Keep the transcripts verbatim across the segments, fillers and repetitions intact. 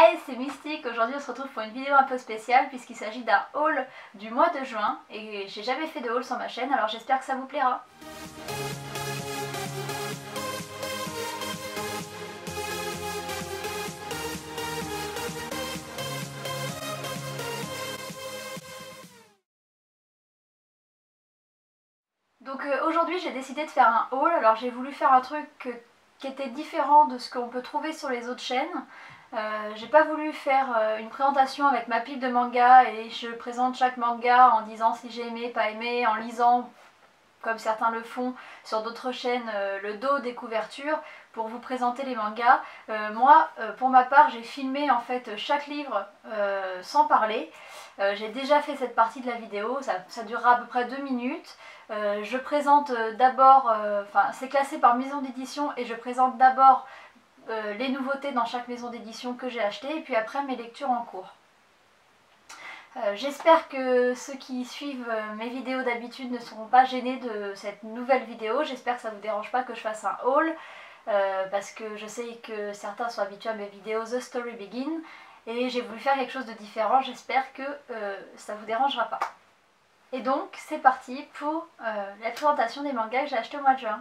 Hey, c'est Mystique. Aujourd'hui on se retrouve pour une vidéo un peu spéciale puisqu'il s'agit d'un haul du mois de juin et j'ai jamais fait de haul sur ma chaîne, alors j'espère que ça vous plaira. Donc euh, aujourd'hui j'ai décidé de faire un haul, alors j'ai voulu faire un truc euh, qui était différent de ce qu'on peut trouver sur les autres chaînes. Euh, j'ai pas voulu faire euh, une présentation avec ma pile de manga et je présente chaque manga en disant si j'ai aimé, pas aimé, en lisant comme certains le font sur d'autres chaînes euh, le dos des couvertures pour vous présenter les mangas. Euh, moi euh, pour ma part j'ai filmé en fait chaque livre euh, sans parler. Euh, j'ai déjà fait cette partie de la vidéo, ça, ça durera à peu près deux minutes. Euh, je présente d'abord, euh, enfin c'est classé par maison d'édition et je présente d'abord euh, les nouveautés dans chaque maison d'édition que j'ai acheté et puis après mes lectures en cours. Euh, J'espère que ceux qui suivent mes vidéos d'habitude ne seront pas gênés de cette nouvelle vidéo. J'espère que ça ne vous dérange pas que je fasse un haul euh, parce que je sais que certains sont habitués à mes vidéos The Story Begin et j'ai voulu faire quelque chose de différent. J'espère que euh, ça ne vous dérangera pas. Et donc c'est parti pour euh, la présentation des mangas que j'ai achetés au mois de juin.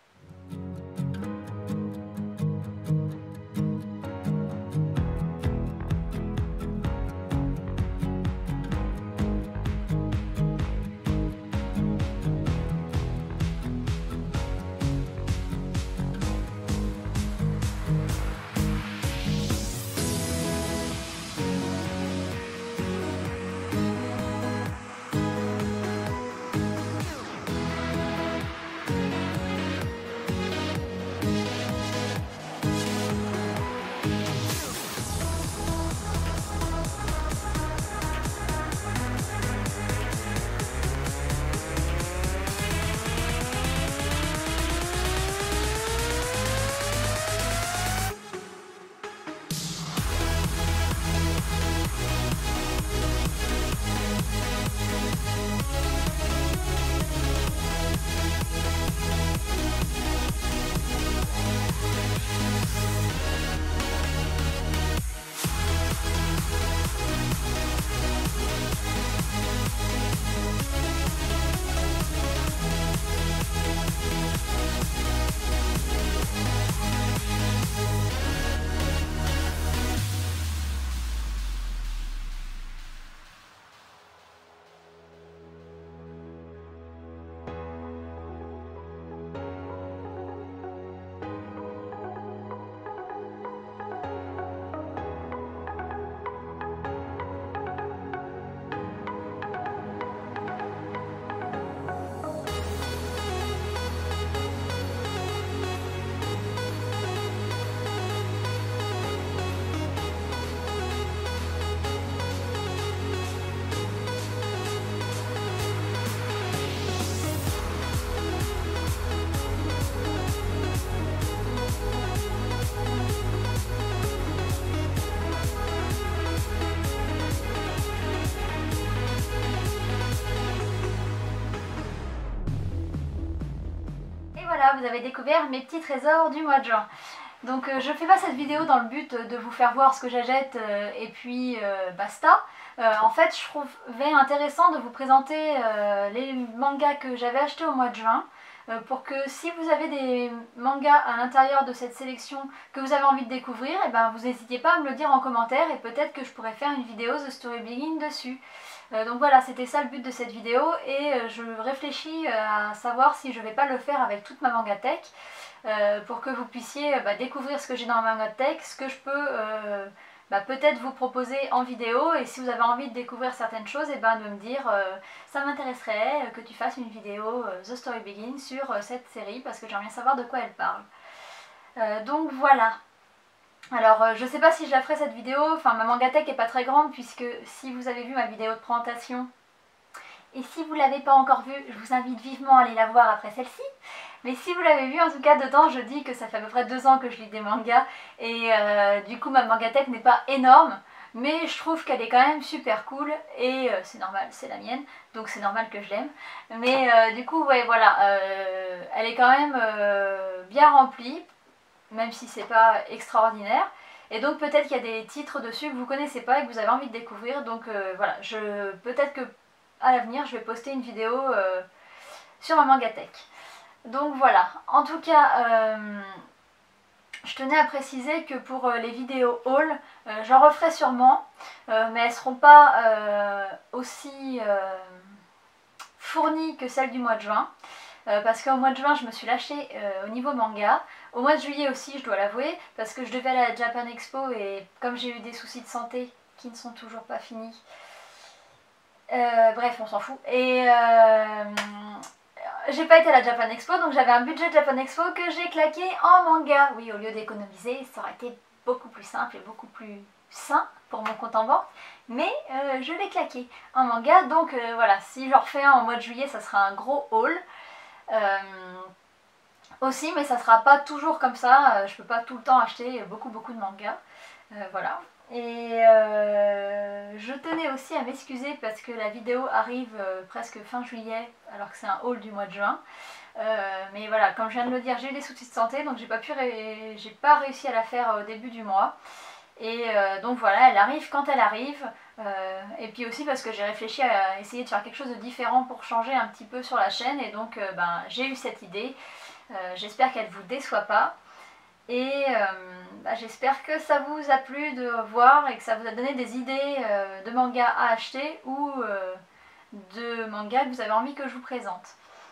Voilà, vous avez découvert mes petits trésors du mois de juin. Donc euh, je fais pas cette vidéo dans le but de vous faire voir ce que j'achète euh, et puis euh, basta. Euh, en fait je trouvais intéressant de vous présenter euh, les mangas que j'avais achetés au mois de juin euh, pour que si vous avez des mangas à l'intérieur de cette sélection que vous avez envie de découvrir, et ben vous n'hésitiez pas à me le dire en commentaire et peut-être que je pourrais faire une vidéo The Story Begin dessus. Euh, donc voilà, c'était ça le but de cette vidéo et euh, je réfléchis euh, à savoir si je vais pas le faire avec toute ma mangatech euh, pour que vous puissiez euh, bah, découvrir ce que j'ai dans ma mangatech, ce que je peux euh, bah, peut-être vous proposer en vidéo et si vous avez envie de découvrir certaines choses, et ben de me dire euh, ça m'intéresserait euh, que tu fasses une vidéo euh, The Story Begin sur euh, cette série parce que j'aimerais bien savoir de quoi elle parle. Euh, donc voilà. Alors euh, je sais pas si je la ferai cette vidéo, enfin ma mangatech est pas très grande puisque si vous avez vu ma vidéo de présentation et si vous l'avez pas encore vue, je vous invite vivement à aller la voir après celle-ci. Mais si vous l'avez vue, en tout cas dedans je dis que ça fait à peu près deux ans que je lis des mangas et euh, du coup ma mangatech n'est pas énorme mais je trouve qu'elle est quand même super cool et euh, c'est normal, c'est la mienne donc c'est normal que je l'aime. Mais euh, du coup ouais voilà, euh, elle est quand même euh, bien remplie même si c'est pas extraordinaire. Et donc peut-être qu'il y a des titres dessus que vous connaissez pas et que vous avez envie de découvrir. Donc euh, voilà, je peut-être que à l'avenir je vais poster une vidéo euh, sur ma Mangatech. Donc voilà, en tout cas, euh, je tenais à préciser que pour les vidéos haul, euh, j'en referai sûrement, euh, mais elles ne seront pas euh, aussi euh, fournies que celles du mois de juin. Euh, parce qu'au mois de juin, je me suis lâchée euh, au niveau manga. Au mois de juillet aussi, je dois l'avouer, parce que je devais aller à la Japan Expo et comme j'ai eu des soucis de santé qui ne sont toujours pas finis, euh, bref, on s'en fout. Et euh, j'ai pas été à la Japan Expo, donc j'avais un budget Japan Expo que j'ai claqué en manga. Oui, au lieu d'économiser, ça aurait été beaucoup plus simple et beaucoup plus sain pour mon compte en banque. Mais euh, je l'ai claqué en manga, donc euh, voilà, si je refais un en mois de juillet, ça sera un gros haul. Euh, aussi, mais ça sera pas toujours comme ça, euh, je peux pas tout le temps acheter beaucoup beaucoup de mangas. Euh, voilà. Et euh, je tenais aussi à m'excuser parce que la vidéo arrive euh, presque fin juillet alors que c'est un haul du mois de juin. Euh, mais voilà, comme je viens de le dire, j'ai eu des soucis de santé donc j'ai pas pu ré... j'ai pas réussi à la faire au début du mois. Et euh, donc voilà, elle arrive quand elle arrive. Euh, et puis aussi parce que j'ai réfléchi à essayer de faire quelque chose de différent pour changer un petit peu sur la chaîne. Et donc euh, ben, j'ai eu cette idée. Euh, J'espère qu'elle ne vous déçoit pas. Et euh, bah, j'espère que ça vous a plu de voir et que ça vous a donné des idées euh, de mangas à acheter ou euh, de mangas que vous avez envie que je vous présente.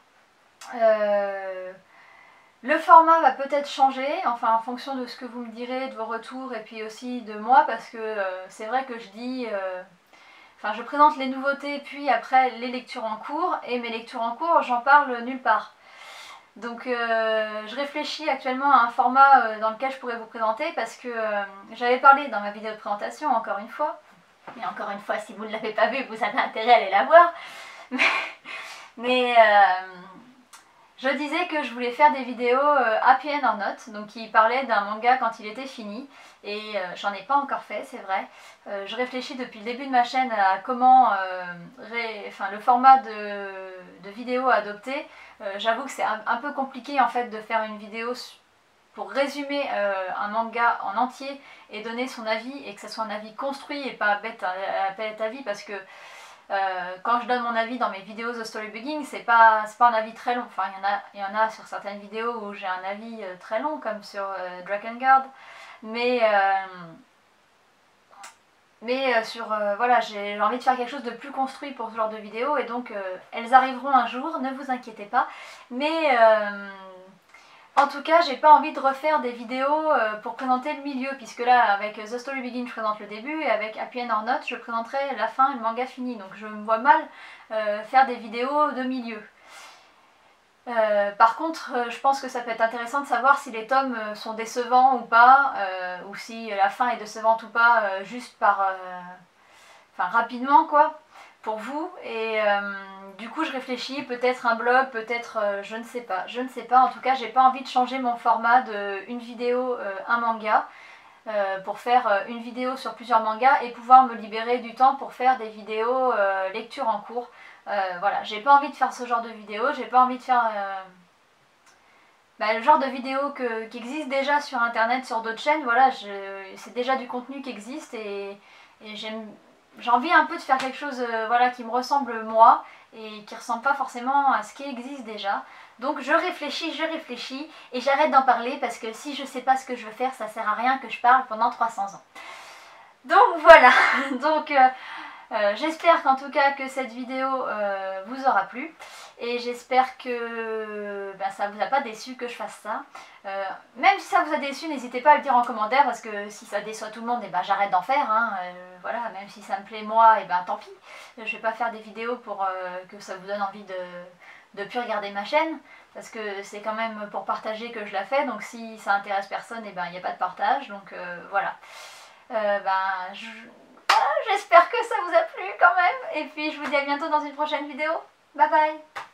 Euh, le format va peut-être changer, enfin en fonction de ce que vous me direz, de vos retours et puis aussi de moi, parce que euh, c'est vrai que je dis... Euh, enfin je présente les nouveautés puis après les lectures en cours, et mes lectures en cours j'en parle nulle part. Donc euh, je réfléchis actuellement à un format euh, dans lequel je pourrais vous présenter parce que euh, j'avais parlé dans ma vidéo de présentation encore une fois, et encore une fois si vous ne l'avez pas vue vous avez intérêt à aller la voir, mais, mais euh, je disais que je voulais faire des vidéos euh, Happy End or Not, donc qui parlaient d'un manga quand il était fini, et euh, j'en ai pas encore fait, c'est vrai. Euh, je réfléchis depuis le début de ma chaîne à comment euh, ré... enfin, le format de, de vidéo à adopter. Euh, J'avoue que c'est un, un peu compliqué en fait de faire une vidéo pour résumer euh, un manga en entier et donner son avis, et que ce soit un avis construit et pas bête à, à, bête à vie, parce que Euh, quand je donne mon avis dans mes vidéos The Story Begins, c'est pas, pas un avis très long. Enfin, il y en a, il y en a sur certaines vidéos où j'ai un avis euh, très long, comme sur euh, Drakengard. Mais, euh, mais euh, sur, euh, voilà, j'ai envie de faire quelque chose de plus construit pour ce genre de vidéos. Et donc, euh, elles arriveront un jour, ne vous inquiétez pas. Mais... Euh, En tout cas, j'ai pas envie de refaire des vidéos euh, pour présenter le milieu, puisque là, avec The Story Begins, je présente le début, et avec Happy End or Not, je présenterai la fin et le manga fini. Donc je me vois mal euh, faire des vidéos de milieu. Euh, par contre, euh, je pense que ça peut être intéressant de savoir si les tomes euh, sont décevants ou pas, euh, ou si la fin est décevante ou pas, euh, juste par... Euh, enfin, rapidement, quoi, pour vous. Et euh, du coup je réfléchis, peut-être un blog, peut-être euh, je ne sais pas, je ne sais pas. En tout cas j'ai pas envie de changer mon format de une vidéo, euh, un manga, euh, pour faire euh, une vidéo sur plusieurs mangas et pouvoir me libérer du temps pour faire des vidéos euh, lecture en cours. Euh, voilà, j'ai pas envie de faire ce genre de vidéo, j'ai pas envie de faire euh, bah, le genre de vidéo que, qui existe déjà sur internet, sur d'autres chaînes. Voilà, c'est déjà du contenu qui existe, et, et j'aime... J'ai envie un peu de faire quelque chose euh, voilà, qui me ressemble moi et qui ne ressemble pas forcément à ce qui existe déjà. Donc je réfléchis, je réfléchis et j'arrête d'en parler, parce que si je ne sais pas ce que je veux faire, ça sert à rien que je parle pendant trois cents ans. Donc voilà, donc euh, euh, j'espère qu'en tout cas que cette vidéo euh, vous aura plu. Et j'espère que ben, ça vous a pas déçu que je fasse ça. Euh, même si ça vous a déçu, n'hésitez pas à le dire en commentaire, parce que si ça déçoit tout le monde, et ben, j'arrête d'en faire. Hein. Euh, voilà, même si ça me plaît moi, et ben tant pis. Je vais pas faire des vidéos pour euh, que ça vous donne envie de de plus regarder ma chaîne, parce que c'est quand même pour partager que je la fais. Donc si ça intéresse personne, et ben il n'y a pas de partage. Donc euh, voilà. Euh, ben je... voilà, j'espère que ça vous a plu quand même. Et puis je vous dis à bientôt dans une prochaine vidéo. Bye bye.